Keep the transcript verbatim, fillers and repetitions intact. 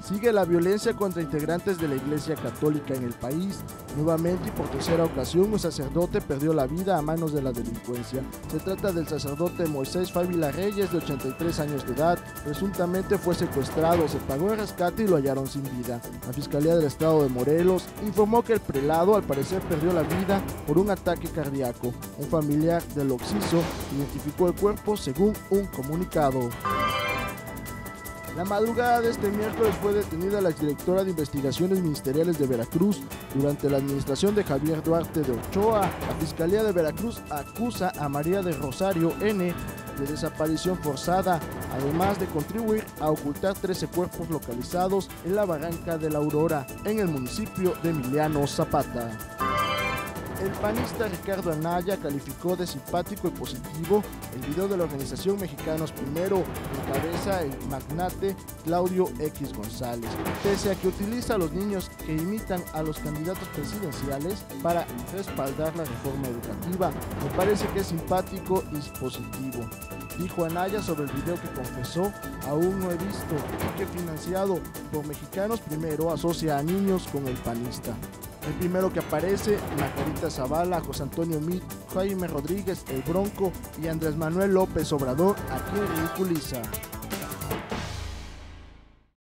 Sigue la violencia contra integrantes de la Iglesia Católica en el país. Nuevamente y por tercera ocasión, un sacerdote perdió la vida a manos de la delincuencia. Se trata del sacerdote Moisés Fávila Reyes, de ochenta y tres años de edad. Presuntamente fue secuestrado, se pagó el rescate y lo hallaron sin vida. La Fiscalía del Estado de Morelos informó que el prelado al parecer perdió la vida por un ataque cardíaco. Un familiar del occiso identificó el cuerpo según un comunicado. La madrugada de este miércoles fue detenida la exdirectora de Investigaciones Ministeriales de Veracruz durante la administración de Javier Duarte de Ochoa. La Fiscalía de Veracruz acusa a María de Rosario N. de desaparición forzada, además de contribuir a ocultar trece cuerpos localizados en la Barranca de la Aurora, en el municipio de Emiliano Zapata. El panista Ricardo Anaya calificó de simpático y positivo el video de la organización Mexicanos Primero, que encabeza el magnate Claudio X González, pese a que utiliza a los niños que imitan a los candidatos presidenciales para respaldar la reforma educativa. Me parece que es simpático y positivo, dijo Anaya sobre el video que confesó: aún no he visto, y que financiado por Mexicanos Primero asocia a niños con el panista. El primero que aparece, Margarita Zavala, José Antonio Meade, Jaime Rodríguez, El Bronco y Andrés Manuel López Obrador, a quien ridiculiza.